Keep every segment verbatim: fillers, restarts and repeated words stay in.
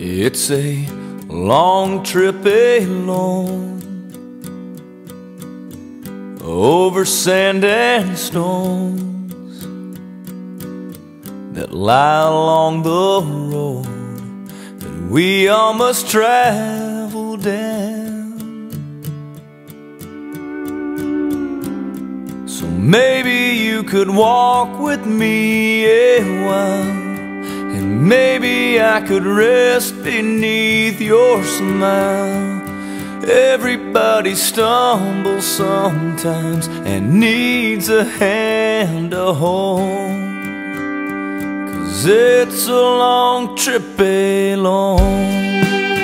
It's a long trip alone, over sand and stones that lie along the road that we all must travel down. So maybe you could walk with me a while, and maybe I could rest beneath your smile. Everybody stumbles sometimes and needs a hand to hold, 'cause it's a long trip alone.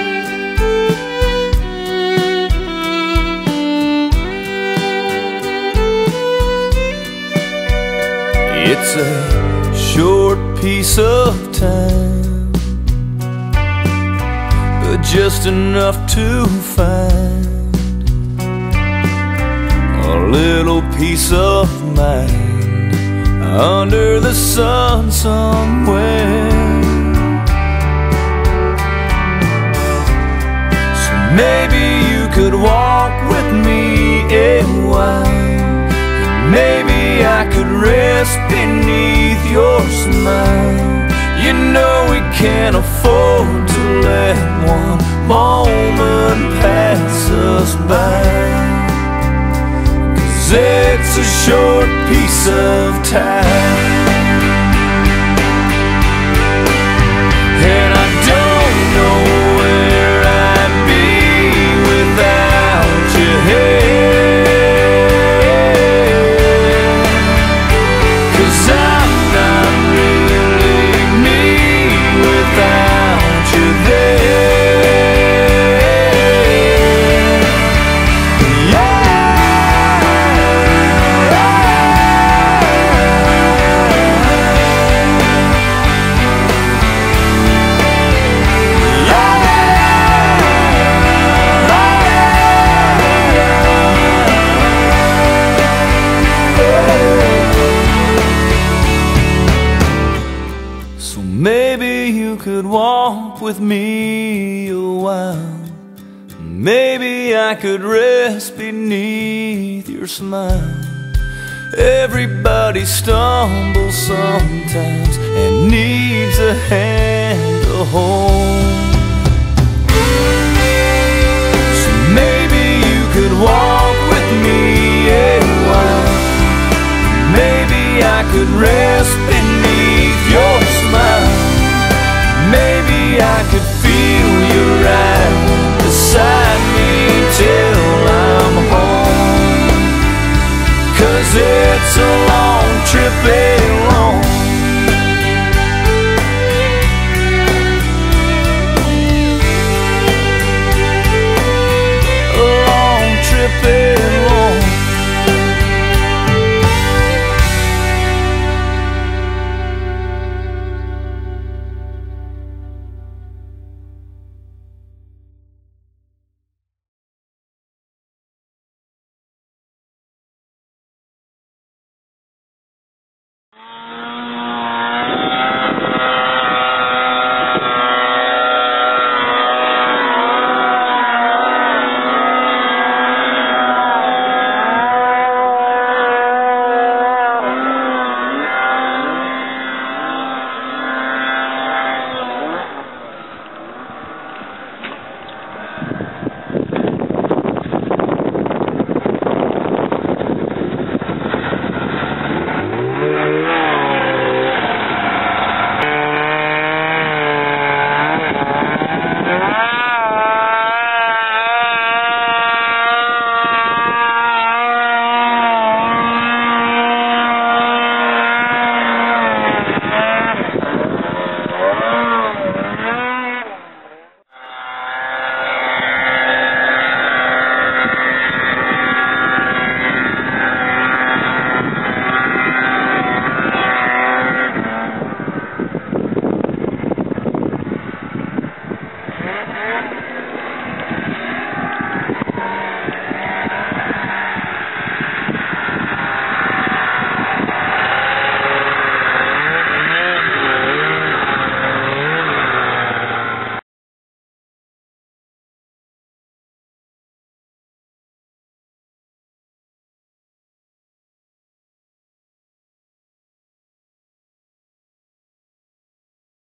It's a short piece of time, but just enough to find a little peace of mind under the sun somewhere. So maybe you could walk with me a while, and maybe I could rest beneath your smile. You know we can't afford to let one moment pass us by, 'cause it's a short piece of time. And I don't know where I'd be without you here, 'cause I'm not really me without you there. So maybe you could walk with me a while, maybe I could rest beneath your smile. Everybody stumbles sometimes and needs a hand to hold. So maybe you could walk with me a while, maybe I could rest beneath your smile. Maybe I could feel you right beside me till I'm home, 'cause it's a long trip away.